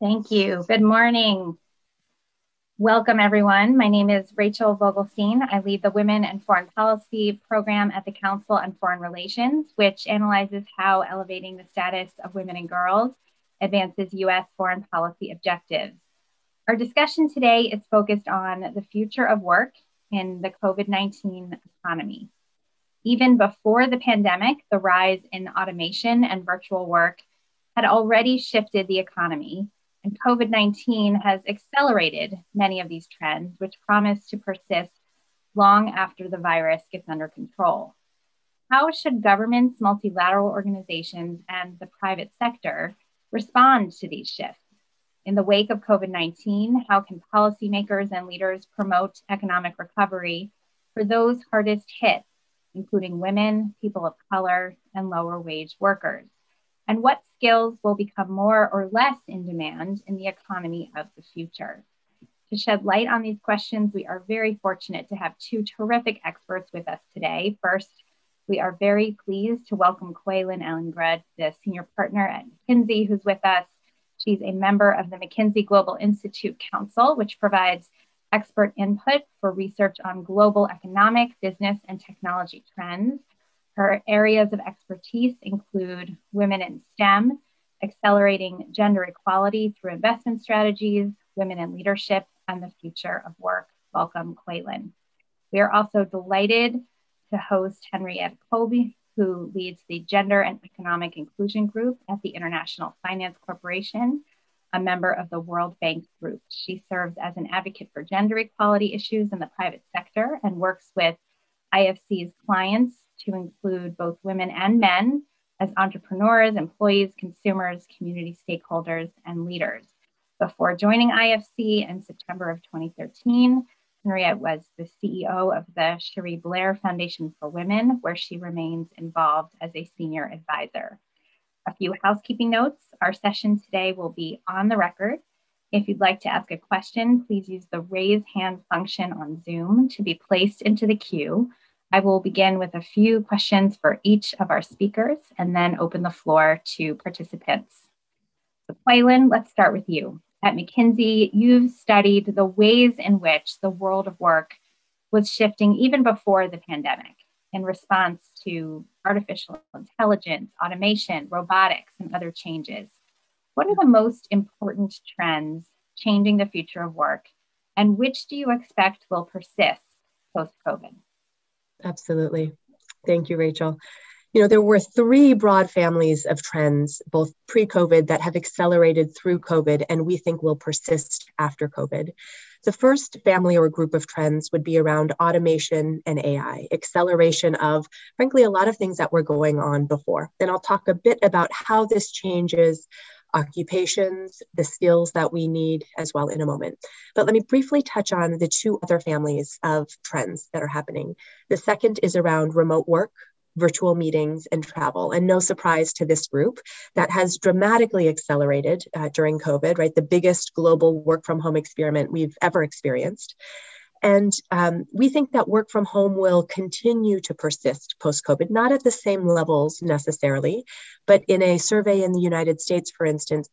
Thank you. Good morning. Welcome, everyone. My name is Rachel Vogelstein. I lead the Women and Foreign Policy program at the Council on Foreign Relations, which analyzes how elevating the status of women and girls advances U.S. foreign policy objectives. Our discussion today is focused on the future of work in the COVID-19 economy. Even before the pandemic, the rise in automation and virtual work had already shifted the economy, and COVID-19 has accelerated many of these trends, which promise to persist long after the virus gets under control. How should governments, multilateral organizations, and the private sector respond to these shifts? In the wake of COVID-19, how can policymakers and leaders promote economic recovery for those hardest hit, including women, people of color, and lower wage workers? And what skills will become more or less in demand in the economy of the future? To shed light on these questions, we are very fortunate to have two terrific experts with us today. First, we are very pleased to welcome Kweilin Ellingrud, the senior partner at McKinsey, who's with us. She's a member of the McKinsey Global Institute Council, which provides expert input for research on global economic, business, and technology trends. Her areas of expertise include women in STEM, accelerating gender equality through investment strategies, women in leadership, and the future of work. Welcome, Kweilin. We are also delighted to host Henriette Kolb, who leads the Gender and Economic Inclusion Group at the International Finance Corporation, a member of the World Bank Group. She serves as an advocate for gender equality issues in the private sector and works with IFC's clients to include both women and men as entrepreneurs, employees, consumers, community stakeholders, and leaders. Before joining IFC in September of 2013, Henriette was the CEO of the Cherie Blair Foundation for Women, where she remains involved as a senior advisor. A few housekeeping notes. Our session today will be on the record. If you'd like to ask a question, please use the raise hand function on Zoom to be placed into the queue. I will begin with a few questions for each of our speakers and then open the floor to participants. So Kweilin, let's start with you. At McKinsey, you've studied the ways in which the world of work was shifting even before the pandemic in response to artificial intelligence, automation, robotics, and other changes. What are the most important trends changing the future of work, and which do you expect will persist post-COVID? Absolutely. Thank you, Rachel. There were three broad families of trends, both pre-COVID that have accelerated through COVID and we think will persist after COVID. The first family or group of trends would be around automation and AI, acceleration of, frankly, a lot of things that were going on before. And I'll talk a bit about how this changes occupations, the skills that we need as well in a moment. But let me briefly touch on the two other families of trends that are happening. The second is around remote work, virtual meetings, and travel. And no surprise to this group, that has dramatically accelerated during COVID, right? The biggest global work from home experiment we've ever experienced. And we think that work from home will continue to persist post-COVID, not at the same levels necessarily, but in a survey in the United States, for instance,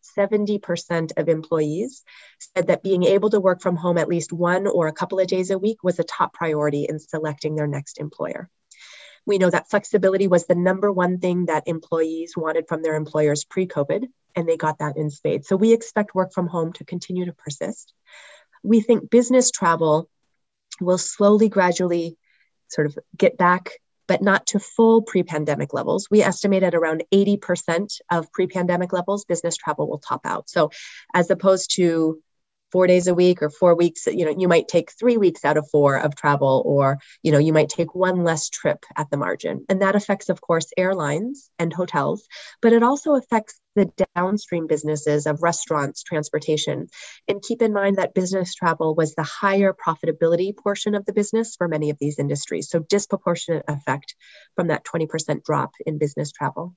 70% of employees said that being able to work from home at least one or a couple of days a week was a top priority in selecting their next employer. We know that flexibility was the number one thing that employees wanted from their employers pre-COVID, and they got that in spades. So we expect work from home to continue to persist. We think business travel will slowly, gradually sort of get back, but not to full pre-pandemic levels. We estimate at around 80% of pre-pandemic levels, business travel will top out. So as opposed to 4 days a week or 4 weeks, you might take 3 weeks out of 4 of travel, or, you might take one less trip at the margin. And that affects, of course, airlines and hotels, but it also affects the downstream businesses of restaurants, transportation. And keep in mind that business travel was the higher profitability portion of the business for many of these industries. So disproportionate effect from that 20% drop in business travel.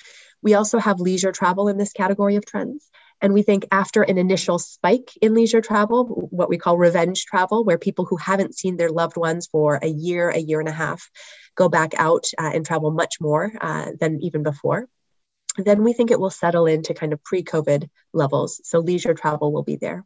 We also have leisure travel in this category of trends. And we think after an initial spike in leisure travel, what we call revenge travel, where people who haven't seen their loved ones for a year and a half, go back out and travel much more than even before. then we think it will settle into kind of pre-COVID levels. So leisure travel will be there.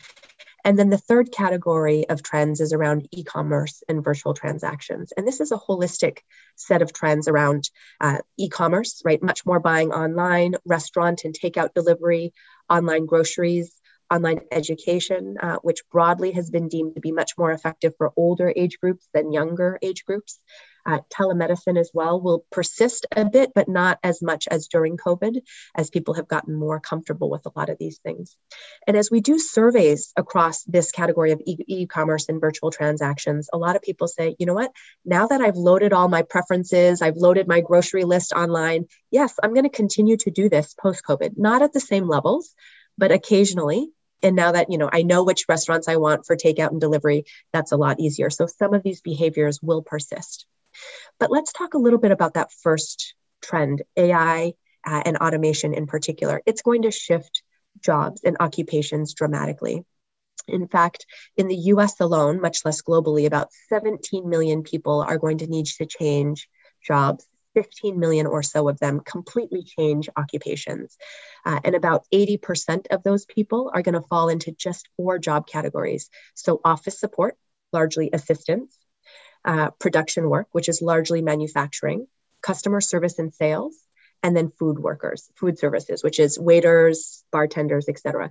And then the third category of trends is around e-commerce and virtual transactions. And this is a holistic set of trends around e-commerce, right? Much more buying online, restaurant and takeout delivery, online groceries, online education, which broadly has been deemed to be much more effective for older age groups than younger age groups. Telemedicine as well will persist a bit, but not as much as during COVID, as people have gotten more comfortable with a lot of these things. And as we do surveys across this category of e-commerce and virtual transactions, a lot of people say, you know what, now that I've loaded all my preferences, I've loaded my grocery list online, yes, I'm going to continue to do this post-COVID, not at the same levels, but occasionally. And now that, I know which restaurants I want for takeout and delivery, that's a lot easier. So some of these behaviors will persist. But let's talk a little bit about that first trend, AI and automation in particular. It's going to shift jobs and occupations dramatically. In fact, in the US alone, much less globally, about 17 million people are going to need to change jobs. 15 million or so of them completely change occupations. And about 80% of those people are going to fall into just 4 job categories. So office support, largely assistants, production work, which is largely manufacturing, customer service and sales, and then food workers, food services, which is waiters, bartenders, et cetera.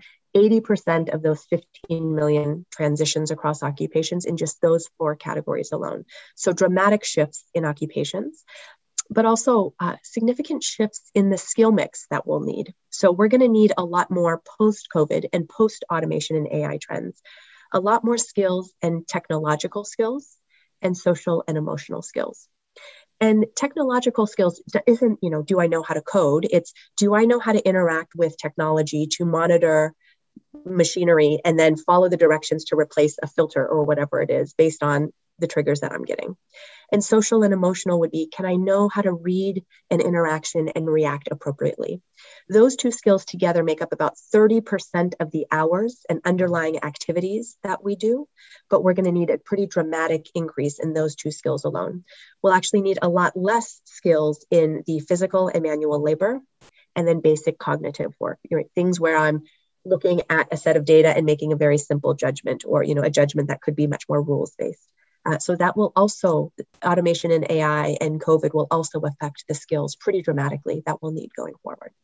80% of those 15 million transitions across occupations in just those 4 categories alone. So dramatic shifts in occupations, but also significant shifts in the skill mix that we'll need. So we're going to need a lot more post-COVID and post-automation and AI trends, a lot more skills and technological skills and social and emotional skills. And technological skills isn't, do I know how to code? It's, do I know how to interact with technology to monitor machinery and then follow the directions to replace a filter or whatever it is based on the triggers that I'm getting. And social and emotional would be, can I know how to read an interaction and react appropriately? Those 2 skills together make up about 30% of the hours and underlying activities that we do, but we're going to need a pretty dramatic increase in those 2 skills alone. We'll actually need a lot less skills in the physical and manual labor, and then basic cognitive work, things where I'm looking at a set of data and making a very simple judgment, or a judgment that could be much more rules-based. So that will also, automation and AI and COVID will also affect the skills pretty dramatically that we'll need going forward.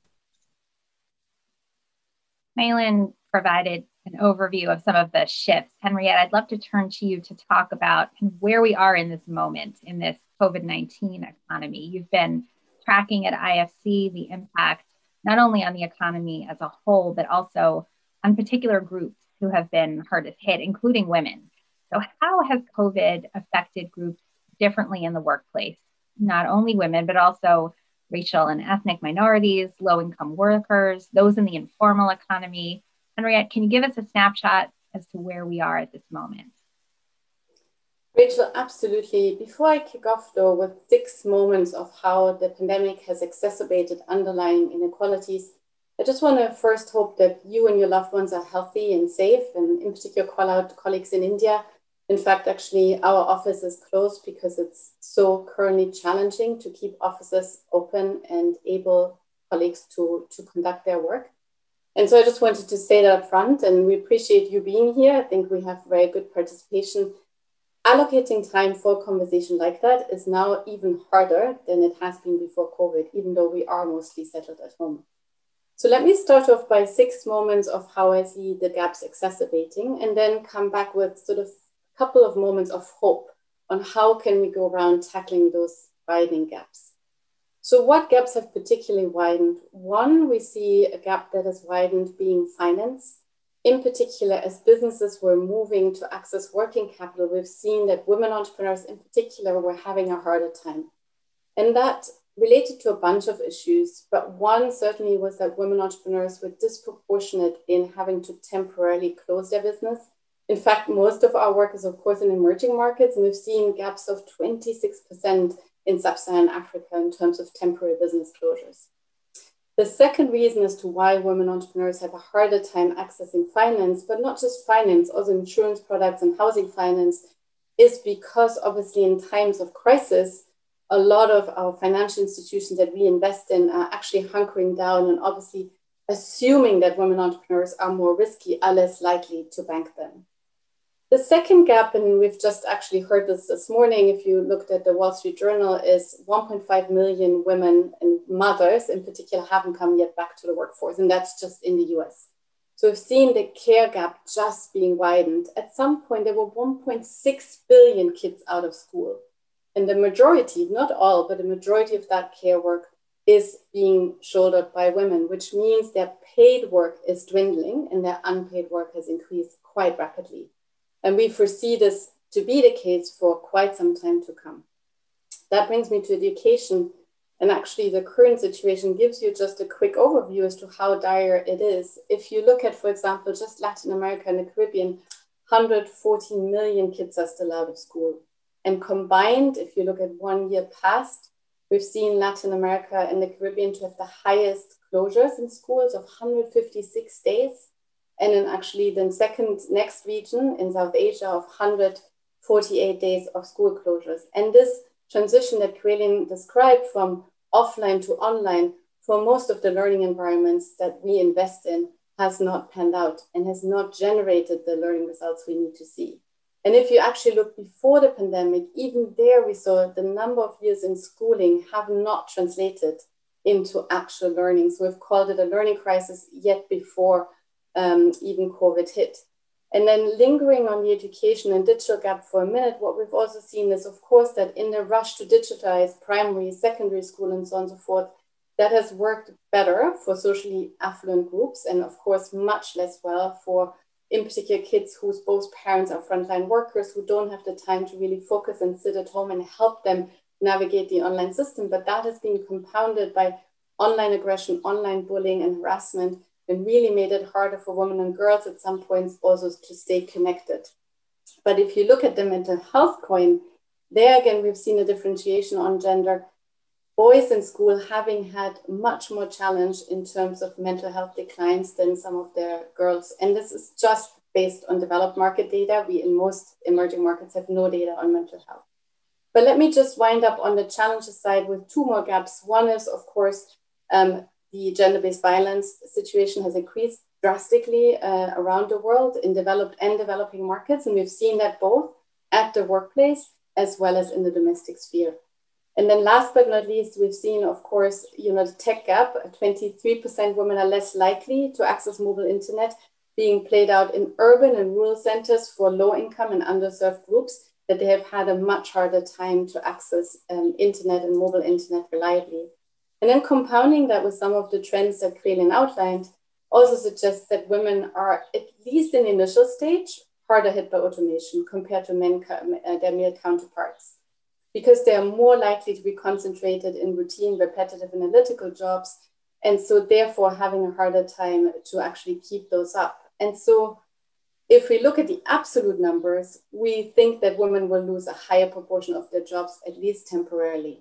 Kweilin provided an overview of some of the shifts. Henriette, I'd love to turn to you to talk about where we are in this moment in this COVID-19 economy. You've been tracking at IFC the impact not only on the economy as a whole, but also on particular groups who have been hardest hit, including women. So how has COVID affected groups differently in the workplace? Not only women, but also racial and ethnic minorities, low-income workers, those in the informal economy. Henriette, can you give us a snapshot as to where we are at this moment? Rachel, absolutely. Before I kick off, though, with 6 moments of how the pandemic has exacerbated underlying inequalities, I just want to first hope that you and your loved ones are healthy and safe, and in particular call out colleagues in India. In fact, actually, our office is closed because it's so currently challenging to keep offices open and able colleagues to conduct their work. And so I just wanted to say that up front, and we appreciate you being here. I think we have very good participation. Allocating time for a conversation like that is now even harder than it has been before COVID, even though we are mostly settled at home. So let me start off by 6 moments of how I see the gaps exacerbating, and then come back with sort of a couple of moments of hope on how can we go around tackling those widening gaps. So what gaps have particularly widened? One, we see a gap that has widened being finance. In particular, as businesses were moving to access working capital, we've seen that women entrepreneurs in particular were having a harder time. And that related to a bunch of issues, but one certainly was that women entrepreneurs were disproportionate in having to temporarily close their business. In fact, most of our work is, of course, in emerging markets, and we've seen gaps of 26% in sub-Saharan Africa in terms of temporary business closures. The second reason as to why women entrepreneurs have a harder time accessing finance, but not just finance, also insurance products and housing finance, is because obviously in times of crisis, a lot of our financial institutions that we invest in are actually hunkering down and obviously assuming that women entrepreneurs are more risky, are less likely to bank them. The second gap, and we've just actually heard this morning, if you looked at the Wall Street Journal, is 1.5 million women and mothers in particular haven't come yet back to the workforce, and that's just in the US. So we've seen the care gap just being widened. At some point, there were 1.6 billion kids out of school. And the majority, not all, but the majority of that care work is being shouldered by women, which means their paid work is dwindling and their unpaid work has increased quite rapidly. And we foresee this to be the case for quite some time to come. That brings me to education. And actually, the current situation gives you just a quick overview as to how dire it is. If you look at, for example, just Latin America and the Caribbean, 114 million kids are still out of school. And combined, if you look at 1 year past, we've seen Latin America and the Caribbean to have the highest closures in schools of 156 days. And then actually the second next region in South Asia of 148 days of school closures. And this transition that Kweilin described from offline to online for most of the learning environments that we invest in has not panned out and has not generated the learning results we need to see. And if you actually look before the pandemic, even there we saw the number of years in schooling have not translated into actual learning. So we've called it a learning crisis yet before even COVID hit. And then lingering on the education and digital gap for a minute, what we've also seen is, of course, that in the rush to digitize primary, secondary school, and so on and so forth, that has worked better for socially affluent groups and, of course, much less well for, in particular, kids whose both parents are frontline workers who don't have the time to really focus and sit at home and help them navigate the online system. But that has been compounded by online aggression, online bullying, and harassment, and really made it harder for women and girls at some points also to stay connected. But if you look at the mental health coin, there again, we've seen a differentiation on gender. Boys in school having had much more challenge in terms of mental health declines than some of their girls. And this is just based on developed market data. We in most emerging markets have no data on mental health. But let me just wind up on the challenges side with two more gaps. One is, of course, the gender-based violence situation has increased drastically around the world in developed and developing markets. And we've seen that both at the workplace as well as in the domestic sphere. And then last but not least, we've seen, of course, the tech gap. 23% women are less likely to access mobile internet, being played out in urban and rural centers for low income and underserved groups, that they have had a much harder time to access internet and mobile internet reliably. And then compounding that with some of the trends that Kweilin outlined also suggests that women are, at least in the initial stage, harder hit by automation compared to their male counterparts, because they are more likely to be concentrated in routine, repetitive, analytical jobs, and so therefore having a harder time to actually keep those up. And so if we look at the absolute numbers, we think that women will lose a higher proportion of their jobs, at least temporarily.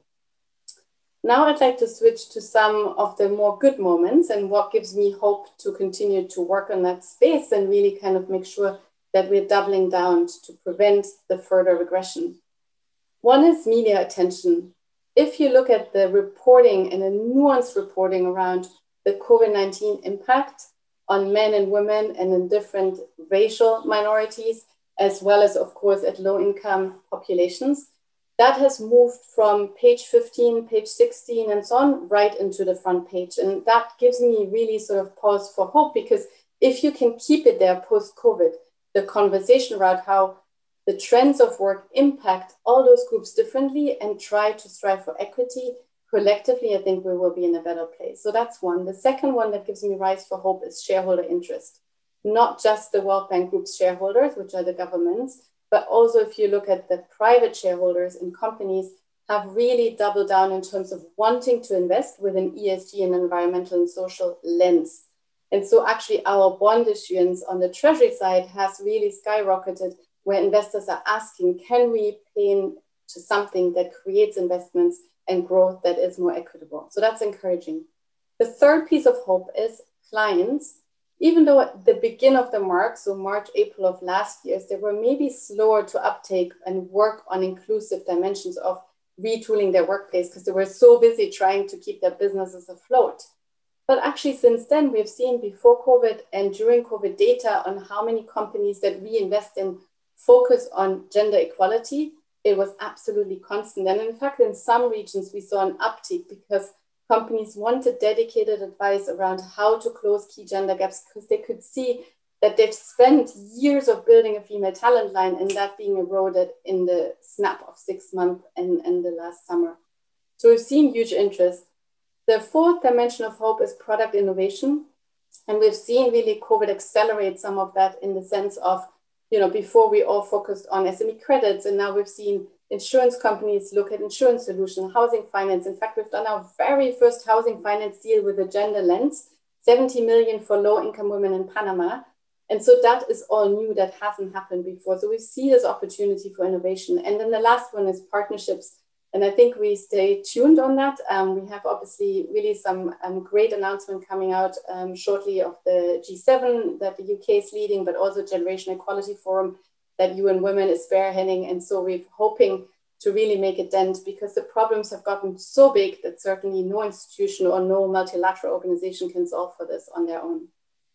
Now I'd like to switch to some of the more good moments and what gives me hope to continue to work on that space and really kind of make sure that we're doubling down to prevent the further regression. One is media attention. If you look at the reporting and the nuanced reporting around the COVID-19 impact on men and women and in different racial minorities, as well as, of course, at low-income populations, that has moved from page 15, page 16, and so on, right into the front page. And that gives me really sort of pause for hope, because if you can keep it there post-COVID, the conversation around how the trends of work impact all those groups differently and try to strive for equity, collectively, I think we will be in a better place. So that's one. The second one that gives me rise for hope is shareholder interest. Not just the World Bank Group's shareholders, which are the governments, but also if you look at the private shareholders in companies have really doubled down in terms of wanting to invest with an ESG and environmental and social lens. And so actually our bond issuance on the treasury side has really skyrocketed, where investors are asking, can we pay into something that creates investments and growth that is more equitable? So that's encouraging. The third piece of hope is clients. Even though at the beginning of the mark, so March, April of last year, they were maybe slower to uptake and work on inclusive dimensions of retooling their workplace because they were so busy trying to keep their businesses afloat. But actually, since then, we've seen before COVID and during COVID data on how many companies that we invest in focus on gender equality. It was absolutely constant. And in fact, in some regions, we saw an uptick because companies wanted dedicated advice around how to close key gender gaps because they could see that they've spent years of building a female talent line and that being eroded in the snap of 6 months and the last summer. So we've seen huge interest. The fourth dimension of hope is product innovation. And we've seen really COVID accelerate some of that in the sense of, before we all focused on SME credits, and now we've seen insurance companies look at insurance solutions, housing finance. In fact, we've done our very first housing finance deal with a gender lens, 70 million for low-income women in Panama. And so that is all new, that hasn't happened before. So we see this opportunity for innovation. And then the last one is partnerships. And I think we stay tuned on that. We have obviously really some great announcement coming out shortly of the G7 that the UK is leading, but also Generation Equality Forum that UN Women is spearheading. And so we're hoping to really make a dent because the problems have gotten so big that certainly no institution or no multilateral organization can solve for this on their own.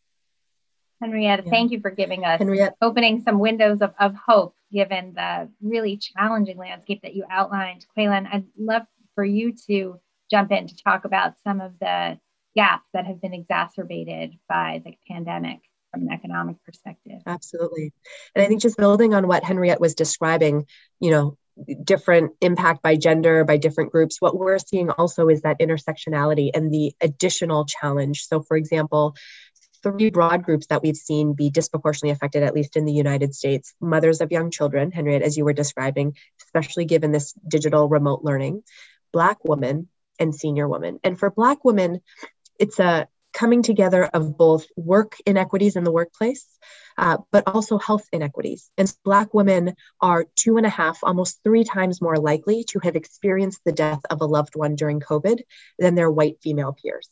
Henriette, thank you for giving us, opening some windows of hope, given the really challenging landscape that you outlined. Kweilin, I'd love for you to jump in to talk about some of the gaps that have been exacerbated by the pandemic from an economic perspective. Absolutely. And I think just building on what Henriette was describing, different impact by gender, by different groups, what we're seeing also is that intersectionality and the additional challenge. So for example, 3 broad groups that we've seen be disproportionately affected, at least in the United States: mothers of young children, Henriette, as you were describing, especially given this digital remote learning, Black women, and senior women. And for Black women, it's a coming together of both work inequities in the workplace, but also health inequities. And Black women are 2.5, almost 3 times more likely to have experienced the death of a loved one during COVID than their white female peers.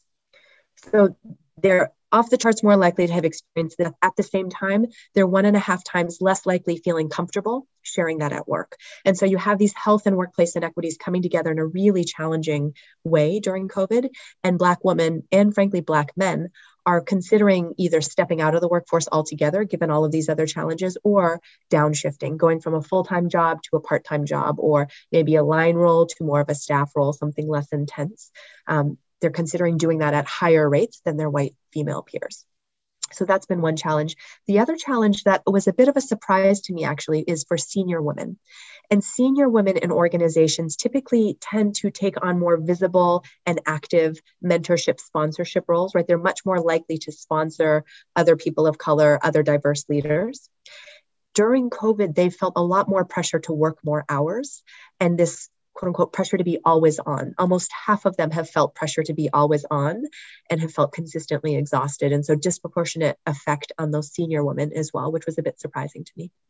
So they're off the charts more likely to have experienced that. At the same time, they're 1.5 times less likely feeling comfortable sharing that at work. And so you have these health and workplace inequities coming together in a really challenging way during COVID. And Black women and frankly, Black men are considering either stepping out of the workforce altogether, given all of these other challenges, or downshifting, going from a full-time job to a part-time job, or maybe a line role to more of a staff role, something less intense. They're considering doing that at higher rates than their white female peers. So that's been one challenge. The other challenge that was a bit of a surprise to me actually is for senior women. And senior women in organizations typically tend to take on more visible and active mentorship, sponsorship roles, right? They're much more likely to sponsor other people of color, other diverse leaders. During COVID, they felt a lot more pressure to work more hours, and this quote unquote pressure to be always on. Almost half of them have felt pressure to be always on and have felt consistently exhausted. And so disproportionate effect on those senior women as well, which was a bit surprising to me.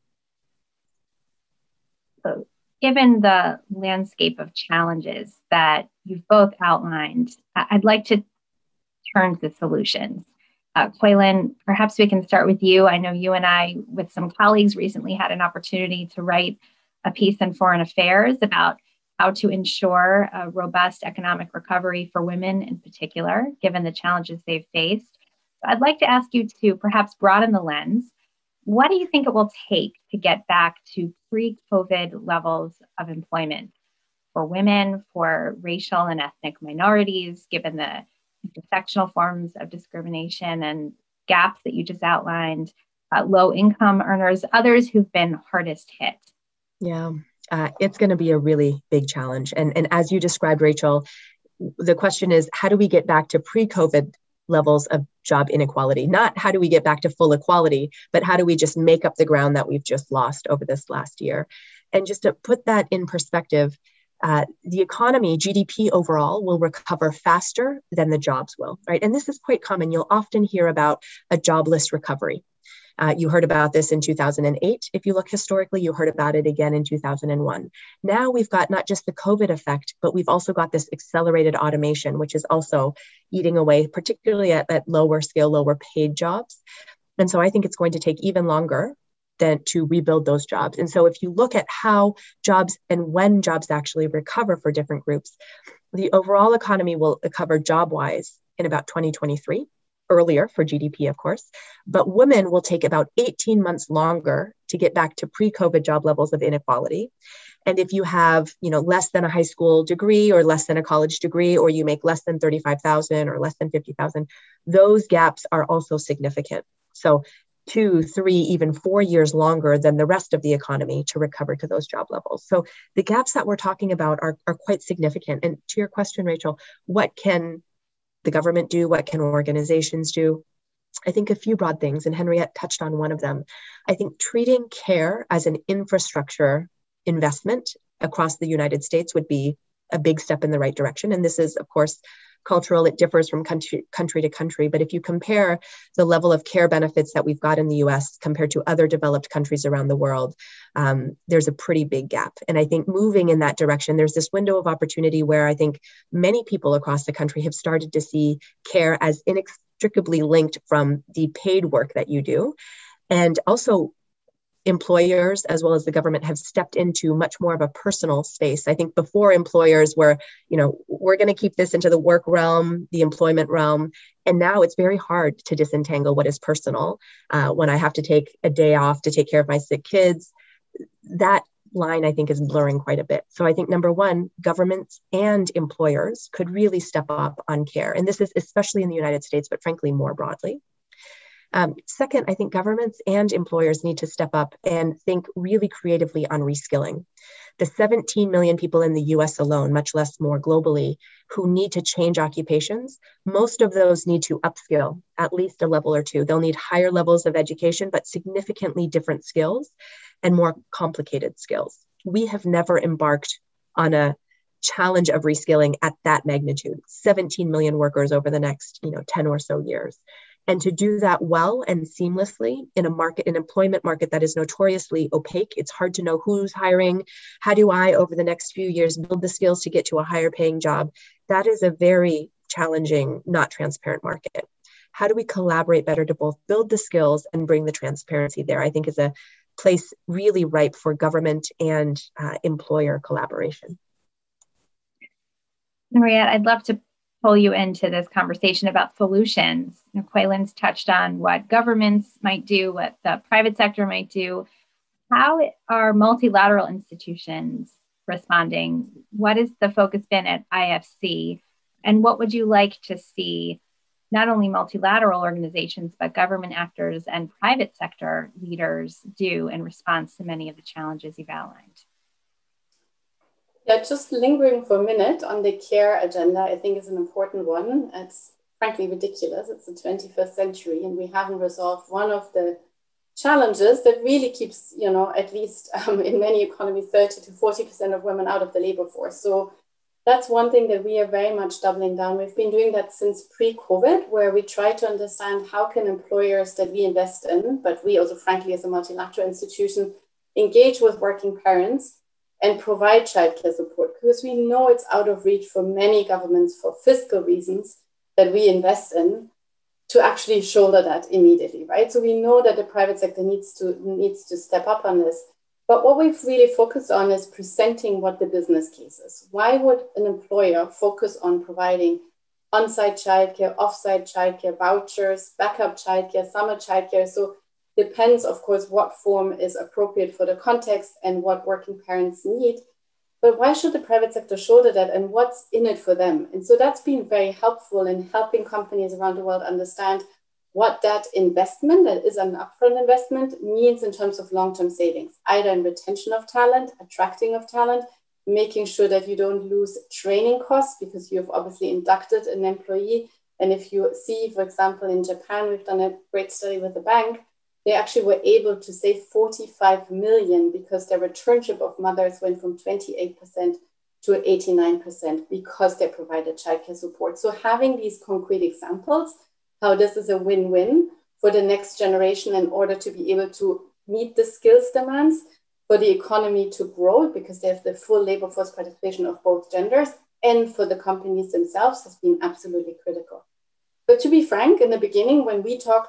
So given the landscape of challenges that you've both outlined, I'd like to turn to solutions. Kweilin, perhaps we can start with you. I know you and I, with some colleagues, recently had an opportunity to write a piece in Foreign Affairs about how to ensure a robust economic recovery for women in particular, given the challenges they've faced. So I'd like to ask you to perhaps broaden the lens. What do you think it will take to get back to pre-COVID levels of employment for women, for racial and ethnic minorities, given the intersectional forms of discrimination and gaps that you just outlined, low income earners, others who've been hardest hit? Yeah. It's going to be a really big challenge. And as you described, Rachel, the question is, how do we get back to pre-COVID levels of job inequality? Not how do we get back to full equality, but how do we just make up the ground that we've just lost over this last year? And just to put that in perspective, the economy, GDP overall, will recover faster than the jobs will, right? And this is quite common. You'll often hear about a jobless recovery. You heard about this in 2008. If you look historically, you heard about it again in 2001. Now we've got not just the COVID effect, but we've also got this accelerated automation, which is also eating away, particularly at lower scale, lower paid jobs. And so I think it's going to take even longer to rebuild those jobs. And so if you look at how jobs and when jobs actually recover for different groups, the overall economy will recover job-wise in about 2023, earlier for GDP, of course, but women will take about 18 months longer to get back to pre-COVID job levels of inequality. And if you have, less than a high school degree or less than a college degree, or you make less than 35,000 or less than 50,000, those gaps are also significant. So 2, 3, even 4 years longer than the rest of the economy to recover to those job levels. So the gaps that we're talking about are quite significant. And to your question, Rachel, what can the government do? What can organizations do? I think a few broad things, and Henriette touched on one of them. I think treating care as an infrastructure investment across the United States would be a big step in the right direction. And this is, of course, cultural. It differs from country to country. But if you compare the level of care benefits that we've got in the US compared to other developed countries around the world, there's a pretty big gap. And I think moving in that direction, there's this window of opportunity where I think many people across the country have started to see care as inextricably linked from the paid work that you do. And also, employers as well as the government have stepped into much more of a personal space. I think before employers were, we're going to keep this into the work realm, the employment realm. And now it's very hard to disentangle what is personal. When I have to take a day off to take care of my sick kids, that line I think is blurring quite a bit. So I think number one, governments and employers could really step up on care. And this is especially in the United States, but frankly, more broadly. Second, I think governments and employers need to step up and think really creatively on reskilling. The 17 million people in the US alone, much less more globally, who need to change occupations, most of those need to upskill at least a level or two. They'll need higher levels of education, but significantly different skills and more complicated skills. We have never embarked on a challenge of reskilling at that magnitude, 17 million workers over the next 10 or so years. And to do that well and seamlessly in an employment market that is notoriously opaque, it's hard to know who's hiring. How do I, over the next few years, build the skills to get to a higher paying job? That is a very challenging, not transparent market. How do we collaborate better to both build the skills and bring the transparency there? I think is a place really ripe for government and employer collaboration. Henriette, I'd love to pull you into this conversation about solutions. Kweilin's touched on what governments might do, what the private sector might do. How are multilateral institutions responding? What has the focus been at IFC? And what would you like to see not only multilateral organizations, but government actors and private sector leaders do in response to many of the challenges you've outlined? Yeah, just lingering for a minute on the care agenda, I think is an important one. It's frankly ridiculous. It's the 21st century and we haven't resolved one of the challenges that really keeps, at least in many economies, 30 to 40% of women out of the labor force. So that's one thing that we are very much doubling down. We've been doing that since pre-COVID, where we try to understand how can employers that we invest in, but we also frankly as a multilateral institution, engage with working parents and provide childcare support, because we know it's out of reach for many governments for fiscal reasons that we invest in to actually shoulder that immediately, right? So we know that the private sector needs to step up on this. But what we've really focused on is presenting what the business case is. Why would an employer focus on providing on-site childcare, off-site childcare, vouchers, backup childcare, summer childcare? So depends, of course, what form is appropriate for the context and what working parents need. But why should the private sector shoulder that and what's in it for them? And so that's been very helpful in helping companies around the world understand what that investment, that is an upfront investment, means in terms of long-term savings, either in retention of talent, attracting of talent, making sure that you don't lose training costs because you've obviously inducted an employee. And if you see, for example, in Japan, we've done a great study with the bank, they actually were able to save 45 million because their returnship of mothers went from 28% to 89% because they provided childcare support. So having these concrete examples, how this is a win-win for the next generation in order to be able to meet the skills demands, for the economy to grow because they have the full labor force participation of both genders, and for the companies themselves has been absolutely critical. But to be frank, in the beginning, when we talked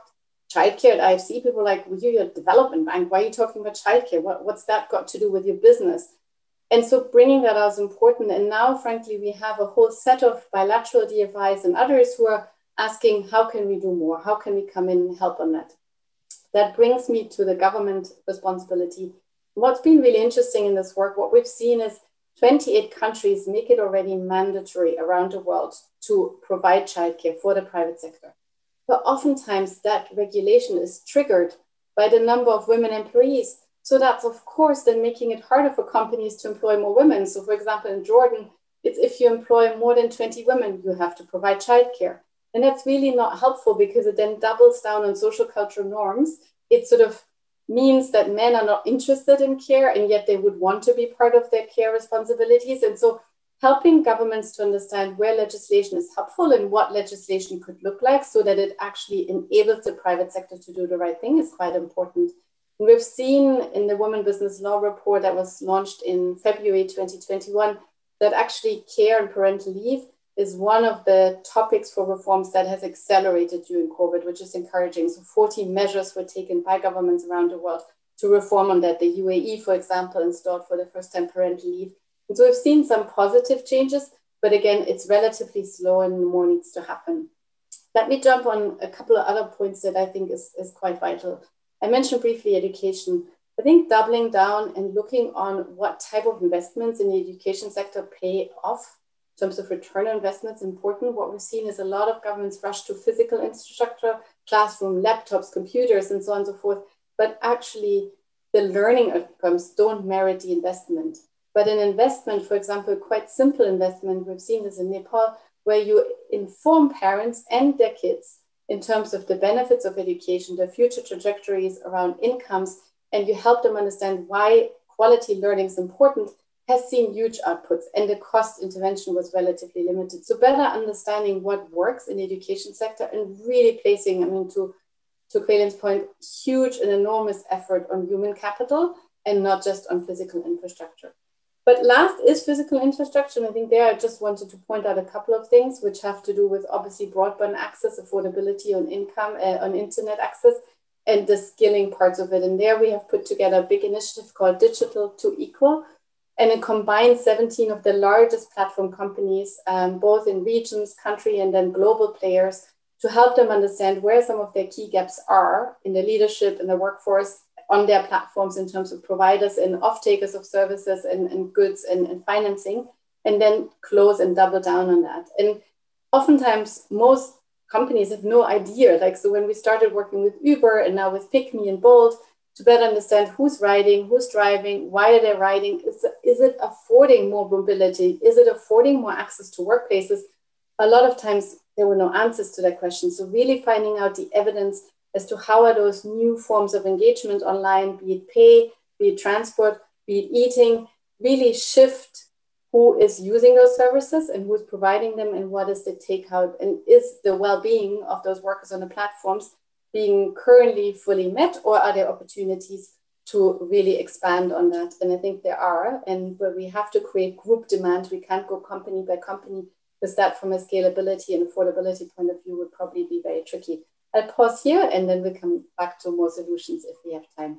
childcare at IFC, people are like, well, you're a development bank. Why are you talking about childcare? What's that got to do with your business? And so bringing that out is important. And now, frankly, we have a whole set of bilateral DFIs and others who are asking, how can we do more? How can we come in and help on that? That brings me to the government responsibility. What's been really interesting in this work, what we've seen is 28 countries make it already mandatory around the world to provide childcare for the private sector. But oftentimes that regulation is triggered by the number of women employees. So that's, of course, then making it harder for companies to employ more women. So, for example, in Jordan, it's if you employ more than 20 women, you have to provide childcare. And that's really not helpful because it then doubles down on social cultural norms. It sort of means that men are not interested in care, and yet they would want to be part of their care responsibilities. And so helping governments to understand where legislation is helpful and what legislation could look like so that it actually enables the private sector to do the right thing is quite important. And we've seen in the Women Business Law report that was launched in February 2021 that actually care and parental leave is one of the topics for reforms that has accelerated during COVID, which is encouraging. So 14 measures were taken by governments around the world to reform on that. The UAE, for example, installed for the first time parental leave. And so we've seen some positive changes, but again, it's relatively slow and more needs to happen. Let me jump on a couple of other points that I think is quite vital. I mentioned briefly education. I think doubling down and looking on what type of investments in the education sector pay off in terms of return on investment is important. What we've seen is a lot of governments rush to physical infrastructure, classroom, laptops, computers, and so on and so forth. But actually, the learning outcomes don't merit the investment. But an investment, for example, quite simple investment, we've seen this in Nepal, where you inform parents and their kids in terms of the benefits of education, the future trajectories around incomes, and you help them understand why quality learning is important, has seen huge outputs, and the cost intervention was relatively limited. So better understanding what works in the education sector and really placing, I mean, to Kweilin's point, huge and enormous effort on human capital and not just on physical infrastructure. But last is physical infrastructure. And I think there I just wanted to point out a couple of things which have to do with obviously broadband access, affordability on income, on internet access, and the skilling parts of it. And there we have put together a big initiative called Digital to Equal. And it combines 17 of the largest platform companies, both in regions, country, and then global players, to help them understand where some of their key gaps are in the leadership and the workforce on their platforms in terms of providers and off-takers of services and goods and financing, and then close and double down on that. And oftentimes, most companies have no idea. Like, so when we started working with Uber and now with PickMe and Bolt, to better understand who's riding, who's driving, why are they riding, is it affording more mobility? Is it affording more access to workplaces? A lot of times there were no answers to that question. So really finding out the evidence as to how are those new forms of engagement online, be it pay, be it transport, be it eating, really shift who is using those services and who's providing them and what is the takeout, and is the well-being of those workers on the platforms being currently fully met, or are there opportunities to really expand on that? And I think there are, and where we have to create group demand, we can't go company by company, because that from a scalability and affordability point of view would probably be very tricky. I'll pause here and then we'll come back to more solutions if we have time.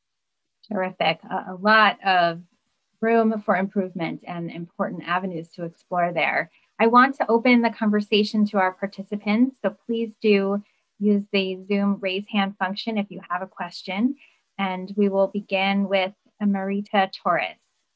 Terrific. A lot of room for improvement and important avenues to explore there. I want to open the conversation to our participants, so please do use the Zoom raise hand function if you have a question. And we will begin with Henriette Kolb.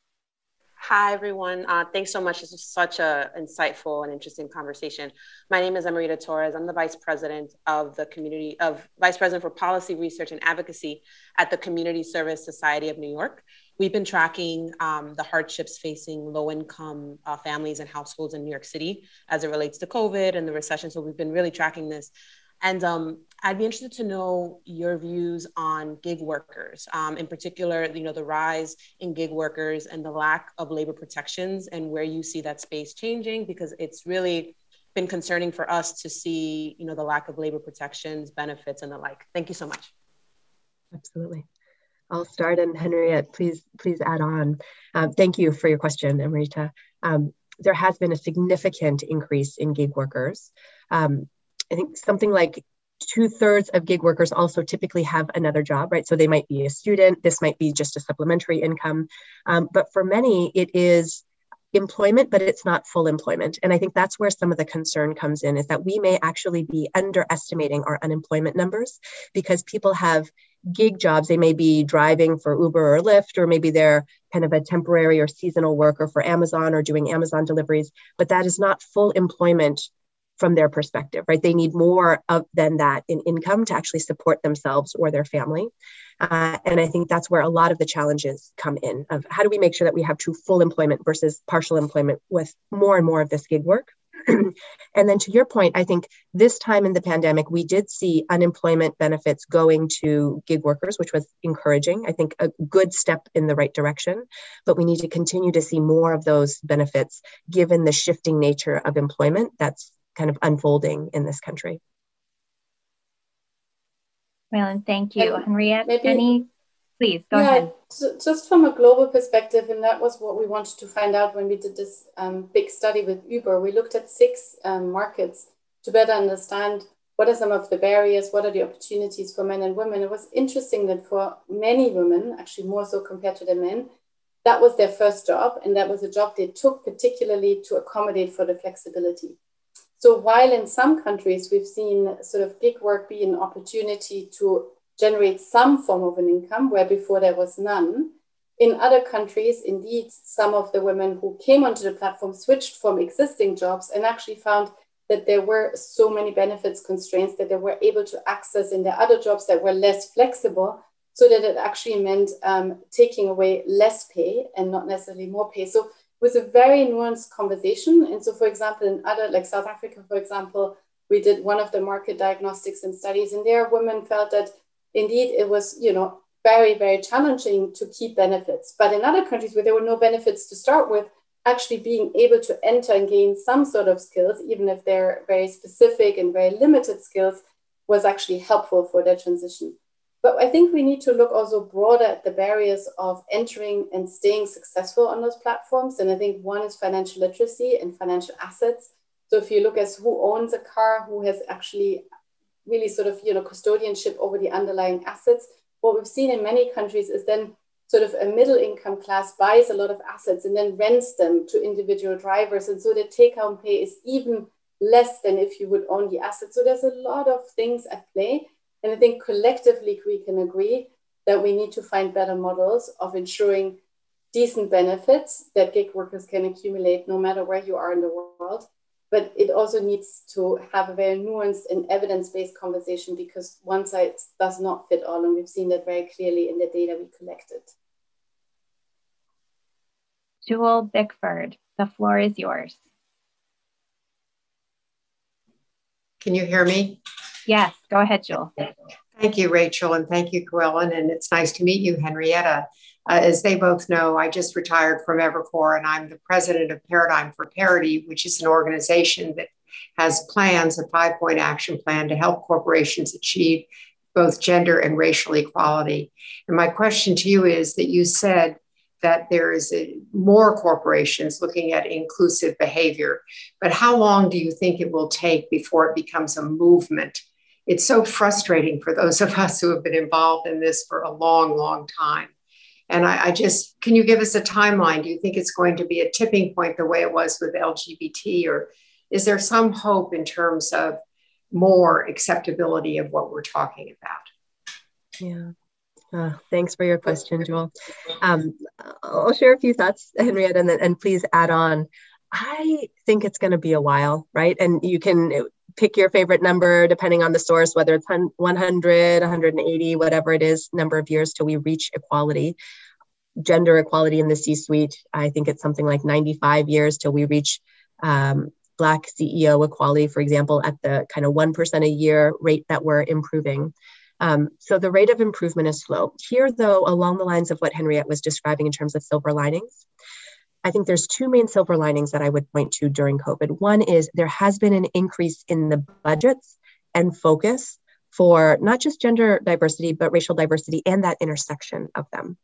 Hi, everyone. Thanks so much. This is such an insightful and interesting conversation. My name is Henriette Kolb. I'm the Vice President of Vice President for Policy Research and Advocacy at the Community Service Society of New York. We've been tracking the hardships facing low-income families and households in New York City as it relates to COVID and the recession. So we've been really tracking this. And I'd be interested to know your views on gig workers, in particular, the rise in gig workers and the lack of labor protections, and where you see that space changing, because it's really been concerning for us to see, the lack of labor protections, benefits, and the like. Thank you so much. Absolutely. I'll start, and Henriette, please add on. Thank you for your question, Henriette. There has been a significant increase in gig workers. I think something like 2/3 of gig workers also typically have another job, right? So they might be a student. This might be just a supplementary income. But for many, it is employment, but it's not full employment. And I think that's where some of the concern comes in, is that we may actually be underestimating our unemployment numbers because people have gig jobs. They may be driving for Uber or Lyft, or maybe they're kind of a temporary or seasonal worker for Amazon or doing Amazon deliveries, but that is not full employment from their perspective, right? They need more than that in income to actually support themselves or their family. And I think that's where a lot of the challenges come in, of how do we make sure that we have true full employment versus partial employment with more and more of this gig work. And then to your point, I think this time in the pandemic, we did see unemployment benefits going to gig workers, which was encouraging. I think a good step in the right direction, but we need to continue to see more of those benefits given the shifting nature of employment that's kind of unfolding in this country. Kweilin, thank you. Henriette, please go ahead. Just from a global perspective, and that was what we wanted to find out when we did this big study with Uber. We looked at 6 markets to better understand what are some of the barriers, what are the opportunities for men and women. It was interesting that for many women, actually more so compared to the men, that was their first job, and that was a job they took particularly to accommodate for the flexibility. So while in some countries we've seen sort of gig work be an opportunity to generate some form of an income where before there was none, in other countries, indeed, some of the women who came onto the platform switched from existing jobs and actually found that there were so many benefits constraints that they were able to access in their other jobs that were less flexible, so that it actually meant taking away less pay and not necessarily more pay. So was a very nuanced conversation. And so, for example, in other, like South Africa, for example, we did one of the market diagnostics and studies, and there women felt that indeed it was, very, very challenging to keep benefits. But in other countries where there were no benefits to start with, actually being able to enter and gain some sort of skills, even if they're very specific and very limited skills, was actually helpful for their transition. But I think we need to look also broader at the barriers of entering and staying successful on those platforms. And I think one is financial literacy and financial assets. So if you look at who owns a car, who has actually really sort of, custodianship over the underlying assets, what we've seen in many countries is then sort of a middle income class buys a lot of assets and then rents them to individual drivers. And so the take-home pay is even less than if you would own the assets. So there's a lot of things at play. And I think collectively we can agree that we need to find better models of ensuring decent benefits that gig workers can accumulate no matter where you are in the world. But it also needs to have a very nuanced and evidence-based conversation, because one size does not fit all. And we've seen that very clearly in the data we collected. Jewel Bickford, the floor is yours. Can you hear me? Yes, go ahead, Jewel. Thank you, Rachel, and thank you, Kweilin, and it's nice to meet you, Henriette. As they both know, I just retired from Evercore, and I'm the president of Paradigm for Parity, which is an organization that has plans, a 5-point action plan to help corporations achieve both gender and racial equality. And my question to you is that you said that there is more corporations looking at inclusive behavior, but how long do you think it will take before it becomes a movement? It's so frustrating for those of us who have been involved in this for a long, long time. And I just, can you give us a timeline? Do you think it's going to be a tipping point the way it was with LGBT, or is there some hope in terms of more acceptability of what we're talking about? Yeah. Thanks for your question, Jewel. I'll share a few thoughts, Henriette, and please add on. I think it's going to be a while, right? And you can pick your favorite number depending on the source, whether it's 100, 180, whatever it is, number of years till we reach equality, gender equality in the C-suite. I think it's something like 95 years till we reach Black CEO equality, for example, at the kind of 1% a year rate that we're improving. So the rate of improvement is slow. Here, though, along the lines of what Henriette was describing in terms of silver linings, I think there's 2 main silver linings that I would point to during COVID. One is there has been an increase in the budgets and focus for not just gender diversity, but racial diversity and that intersection of them.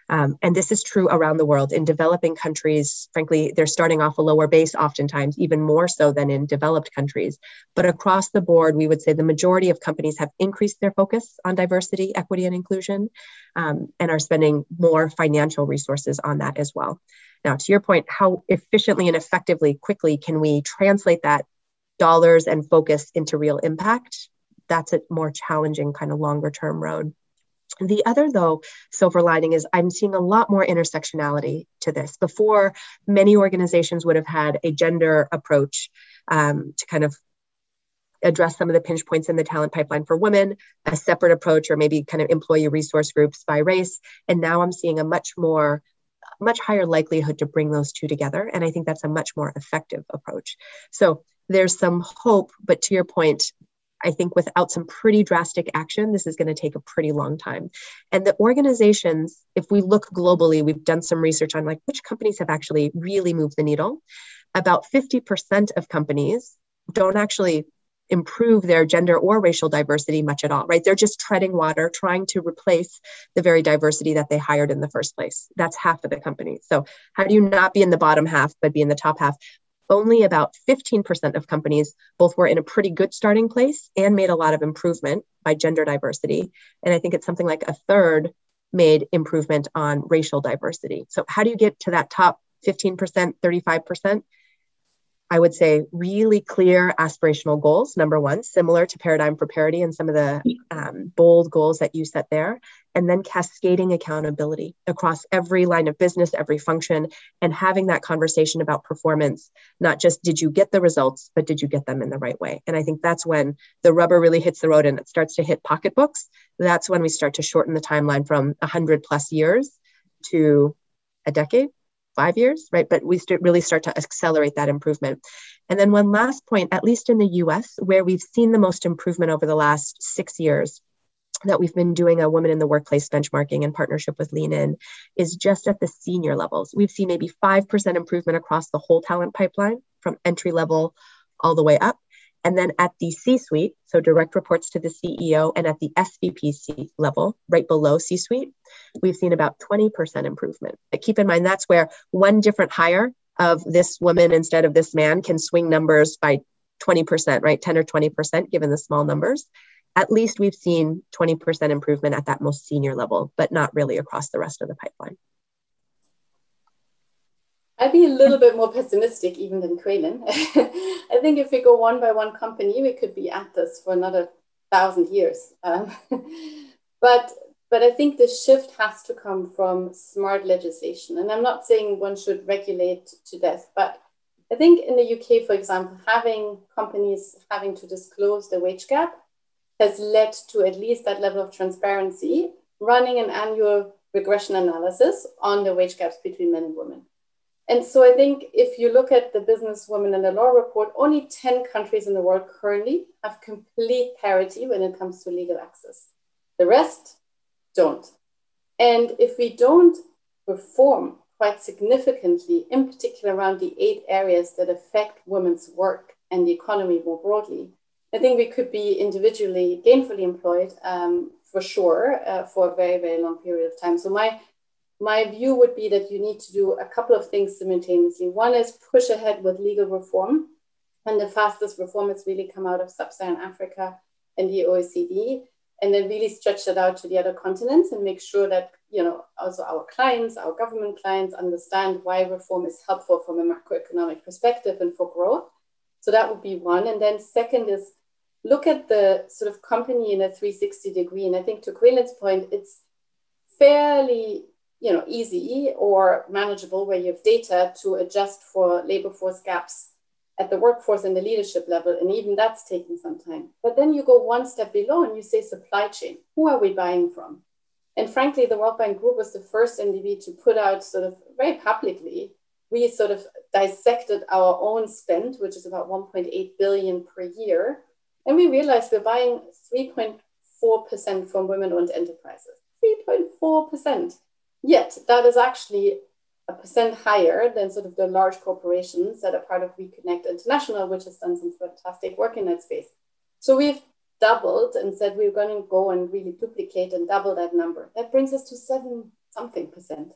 And this is true around the world. In developing countries, frankly, they're starting off a lower base oftentimes, even more so than in developed countries. But across the board, we would say the majority of companies have increased their focus on diversity, equity, and inclusion, and are spending more financial resources on that as well. Now, to your point, how efficiently and effectively, quickly can we translate that dollars and focus into real impact? That's a more challenging kind of longer term road. The other, though, silver lining is I'm seeing a lot more intersectionality to this. Before, many organizations would have had a gender approach to kind of address some of the pinch points in the talent pipeline for women, a separate approach, or maybe kind of employee resource groups by race. And now I'm seeing a much higher likelihood to bring those two together. And I think that's a much more effective approach. So there's some hope, but to your point, I think without some pretty drastic action, this is going to take a pretty long time. And the organizations, if we look globally, we've done some research on like which companies have actually really moved the needle. About 50% of companies don't actually improve their gender or racial diversity much at all, right? They're just treading water, trying to replace the very diversity that they hired in the first place. That's half of the company. So how do you not be in the bottom half, but be in the top half? Only about 15% of companies both were in a pretty good starting place and made a lot of improvement by gender diversity. And I think it's something like a third made improvement on racial diversity. So how do you get to that top 15%, 35%? I would say really clear aspirational goals, number one, similar to Paradigm for Parity and some of the bold goals that you set there, and then cascading accountability across every line of business, every function, and having that conversation about performance, not just did you get the results, but did you get them in the right way? And I think that's when the rubber really hits the road and it starts to hit pocketbooks. That's when we start to shorten the timeline from 100 plus years to a decade. 5 years, right? But we really start to accelerate that improvement. And then one last point, at least in the US, where we've seen the most improvement over the last 6 years, that we've been doing a women in the workplace benchmarking in partnership with Lean In, is just at the senior levels. We've seen maybe 5% improvement across the whole talent pipeline from entry level all the way up. And then at the C-suite, so direct reports to the CEO, and at the SVP level, right below C-suite, we've seen about 20% improvement. But keep in mind, that's where one different hire of this woman instead of this man can swing numbers by 20%, right? 10 or 20%, given the small numbers. At least we've seen 20% improvement at that most senior level, but not really across the rest of the pipeline. I'd be a little bit more pessimistic even than Kweilin. I think if we go one by one company, we could be at this for another 1,000 years. But I think the shift has to come from smart legislation. And I'm not saying one should regulate to death, but I think in the UK, for example, having companies having to disclose the wage gap has led to at least that level of transparency, running an annual regression analysis on the wage gaps between men and women. And so I think if you look at the Business Women in the Law report, only 10 countries in the world currently have complete parity when it comes to legal access. The rest don't. And if we don't reform quite significantly, in particular around the 8 areas that affect women's work and the economy more broadly, I think we could be individually gainfully employed for sure for a very, very long period of time. So my view would be that you need to do a couple of things simultaneously. One is push ahead with legal reform. And the fastest reform has really come out of Sub-Saharan Africa and the OECD. And then really stretch that out to the other continents and make sure that, also our clients, our government clients understand why reform is helpful from a macroeconomic perspective and for growth. So that would be one. And then second is look at the sort of company in a 360 degree. And I think to Kweilin's point, it's fairly easy or manageable where you have data to adjust for labor force gaps at the workforce and the leadership level. And even that's taking some time. But then you go one step below and you say supply chain. Who are we buying from? And frankly, the World Bank Group was the first NDB to put out sort of very publicly, we sort of dissected our own spend, which is about 1.8 billion per year. And we realized we're buying 3.4% from women-owned enterprises. 3.4%. Yet that is actually 1% higher than sort of the large corporations that are part of Reconnect International, which has done some fantastic work in that space. So we've doubled and said we're going to go and really duplicate and double that number. That brings us to 7 something percent.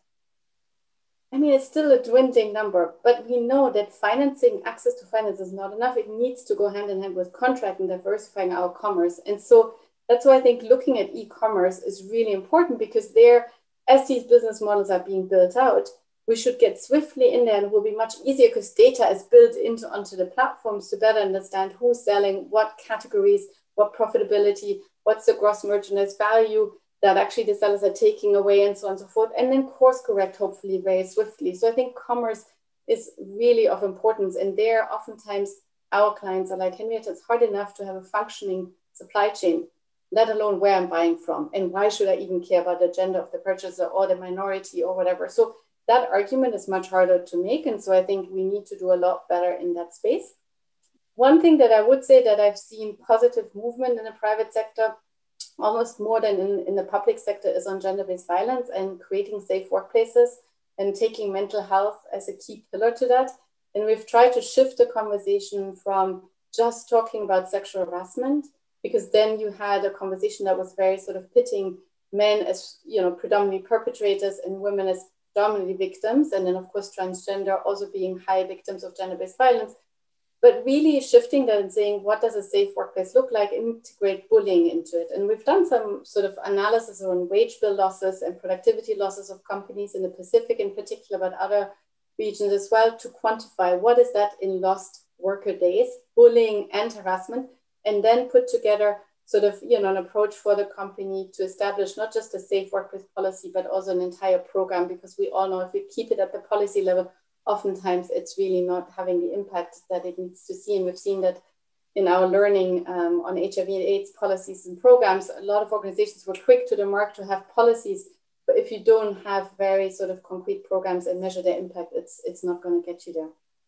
I mean, it's still a dwindling number, but we know that access to finance is not enough. It needs to go hand in hand with contract and diversifying our commerce. And so that's why I think looking at e-commerce is really important, because there, as these business models are being built out, we should get swiftly in there, and it will be much easier because data is built onto the platforms to better understand who's selling, what categories, what profitability, what's the gross merchandise value that actually the sellers are taking away, and so on and so forth, and then course correct hopefully very swiftly. So I think commerce is really of importance, and there oftentimes our clients are like, Henriette, it's hard enough to have a functioning supply chain, let alone where I'm buying from, and why should I even care about the gender of the purchaser or the minority or whatever. So that argument is much harder to make, and so I think we need to do a lot better in that space. One thing that I would say that I've seen positive movement in the private sector, almost more than in the public sector, is on gender-based violence and creating safe workplaces and taking mental health as a key pillar to that. And we've tried to shift the conversation from just talking about sexual harassment, because then you had a conversation that was very sort of pitting men as, predominantly perpetrators and women as predominantly victims. And then of course, transgender also being high victims of gender-based violence. But really shifting that and saying, what does a safe workplace look like? Integrate bullying into it. And we've done some sort of analysis on wage bill losses and productivity losses of companies in the Pacific in particular, but other regions as well, to quantify what is that in lost worker days, bullying and harassment, and then put together sort of, an approach for the company to establish not just a safe workplace policy, but also an entire program, because we all know if we keep it at the policy level, oftentimes it's really not having the impact that it needs to see. And we've seen that in our learning on HIV and AIDS policies and programs. A lot of organizations were quick to the mark to have policies, but if you don't have very sort of concrete programs and measure their impact, it's not going to get you there.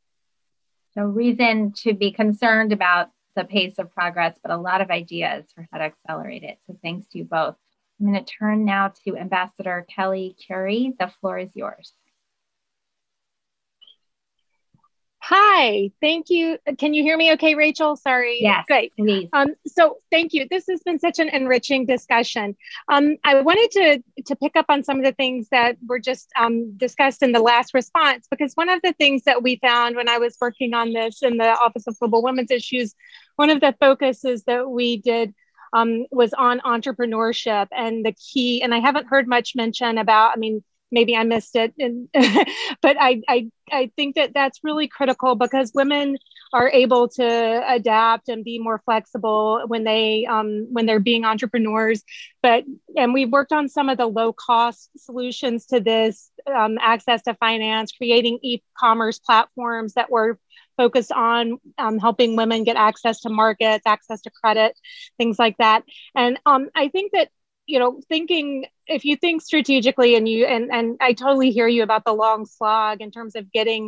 So reason to be concerned about the pace of progress, but a lot of ideas for how to accelerate it. So thanks to you both. I'm going to turn now to Ambassador Kelly Currie. The floor is yours. Hi, thank you. Can you hear me okay, Rachel? Sorry. Yes, great. Please. So thank you. This has been such an enriching discussion. I wanted to pick up on some of the things that were just discussed in the last response, because one of the things that we found when I was working on this in the Office of Global Women's Issues, one of the focuses that we did was on entrepreneurship and the key, and I haven't heard much mention about, maybe I missed it, but I think that that's really critical, because women are able to adapt and be more flexible when they're being entrepreneurs. And we've worked on some of the low cost solutions to this, access to finance, creating e-commerce platforms that were focused on helping women get access to markets, access to credit, things like that. And I think that, if you think strategically and I totally hear you about the long slog in terms of getting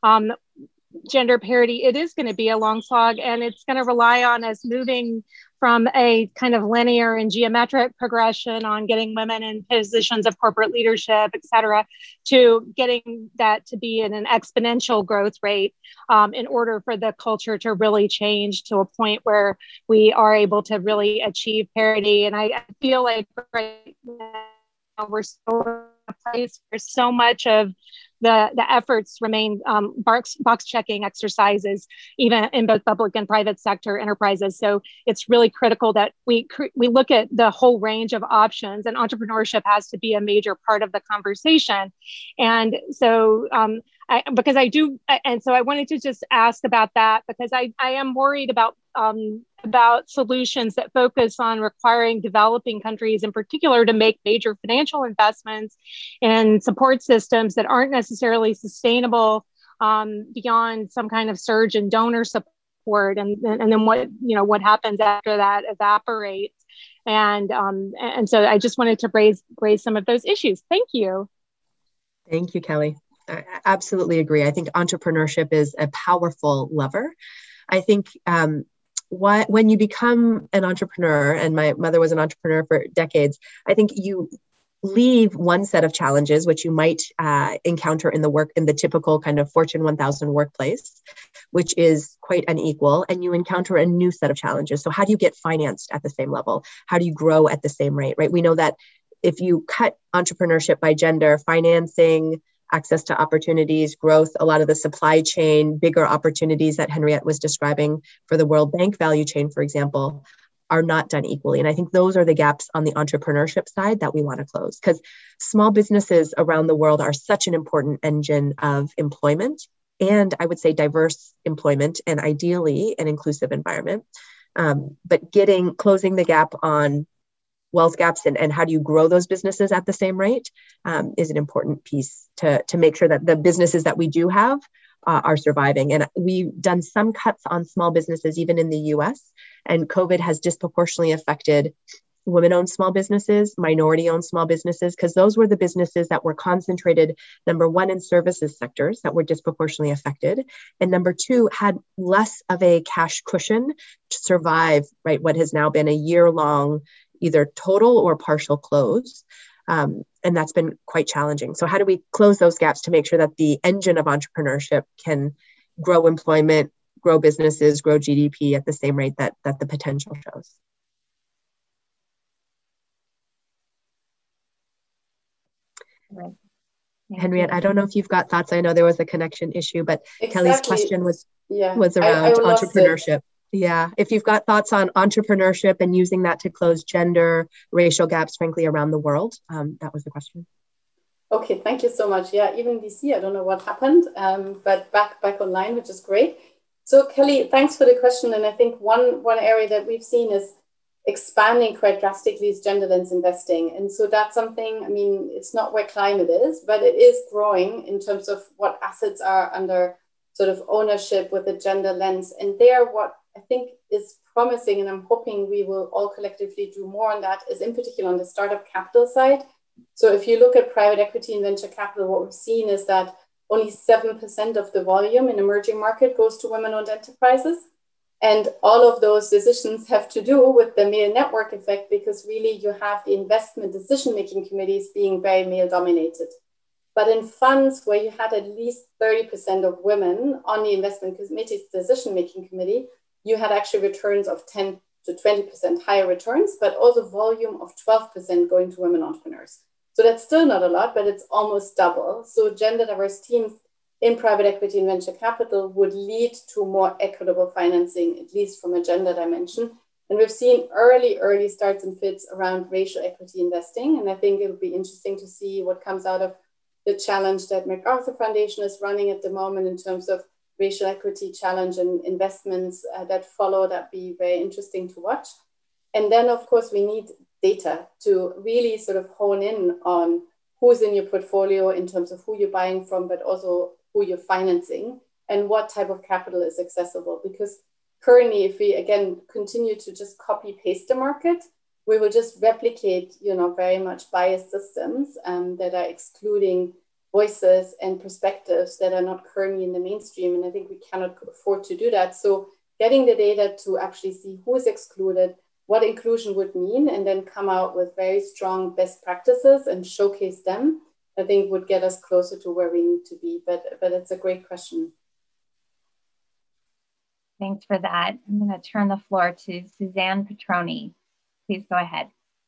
gender parity, it is going to be a long slog, and it's going to rely on us moving from a kind of linear and geometric progression on getting women in positions of corporate leadership, et cetera, to getting that to be in an exponential growth rate in order for the culture to really change to a point where we are able to really achieve parity. And I feel like right now we're still in a place where so much of the efforts remain box checking exercises, even in both public and private sector enterprises. So it's really critical that we look at the whole range of options, and entrepreneurship has to be a major part of the conversation. And so I wanted to just ask about that, because I am worried about solutions that focus on requiring developing countries in particular to make major financial investments in support systems that aren't necessarily sustainable beyond some kind of surge in donor support, and then what happens after that evaporates. And so I just wanted to raise some of those issues. Thank you. Thank you, Kelly. I absolutely agree. I think entrepreneurship is a powerful lever. I think when you become an entrepreneur, and my mother was an entrepreneur for decades, I think you leave one set of challenges, which you might encounter in the typical kind of Fortune 1000 workplace, which is quite unequal, and you encounter a new set of challenges. So how do you get financed at the same level? How do you grow at the same rate, right? We know that if you cut entrepreneurship by gender, financing, access to opportunities, growth, a lot of the supply chain, bigger opportunities that Henriette was describing for the World Bank value chain, for example, are not done equally. And I think those are the gaps on the entrepreneurship side that we want to close, because small businesses around the world are such an important engine of employment, and I would say diverse employment, and ideally an inclusive environment. But closing the gap on wealth gaps and how do you grow those businesses at the same rate is an important piece to make sure that the businesses that we do have are surviving. And we've done some cuts on small businesses, even in the US, and COVID has disproportionately affected women-owned small businesses, minority-owned small businesses, because those were the businesses that were concentrated, number one, in services sectors that were disproportionately affected, and number two, had less of a cash cushion to survive, right, what has now been a year-long either total or partial close. And that's been quite challenging. So how do we close those gaps to make sure that the engine of entrepreneurship can grow employment, grow businesses, grow GDP at the same rate that the potential shows? Right. Henriette, I don't know if you've got thoughts. I know there was a connection issue, but Exactly. Kelly's question was around I entrepreneurship. Yeah, if you've got thoughts on entrepreneurship and using that to close gender, racial gaps, frankly, around the world, that was the question. Okay, thank you so much. Yeah, even DC, I don't know what happened, but back online, which is great. So Kelly, thanks for the question. And I think one area that we've seen is expanding quite drastically is gender lens investing. And so that's something, I mean, it's not where climate is, but it is growing in terms of what assets are under sort of ownership with a gender lens. And there, what I think is promising, and I'm hoping we will all collectively do more on that, is in particular on the startup capital side. So if you look at private equity and venture capital, what we've seen is that only 7% of the volume in emerging market goes to women-owned enterprises. And all of those decisions have to do with the male network effect, because really you have the investment decision-making committees being very male-dominated. But in funds where you had at least 30% of women on the investment committee's decision-making committee, you had actually returns of 10 to 20% higher returns, but also volume of 12% going to women entrepreneurs. So that's still not a lot, but it's almost double. So gender diverse teams in private equity and venture capital would lead to more equitable financing, at least from a gender dimension. And we've seen early starts and fits around racial equity investing. And I think it'll be interesting to see what comes out of the challenge that MacArthur Foundation is running at the moment in terms of racial equity challenge and investments that follow. That'd be very interesting to watch. And then, of course, we need data to really sort of hone in on who's in your portfolio in terms of who you're buying from, but also who you're financing and what type of capital is accessible. Because currently, if we, again, continue to just copy paste the market, we will just replicate, very much biased systems that are excluding voices and perspectives that are not currently in the mainstream. And I think we cannot afford to do that. So getting the data to actually see who is excluded, what inclusion would mean, and then come out with very strong best practices and showcase them, I think would get us closer to where we need to be. But it's a great question. Thanks for that. I'm going to turn the floor to Suzanne Petroni. Please go ahead.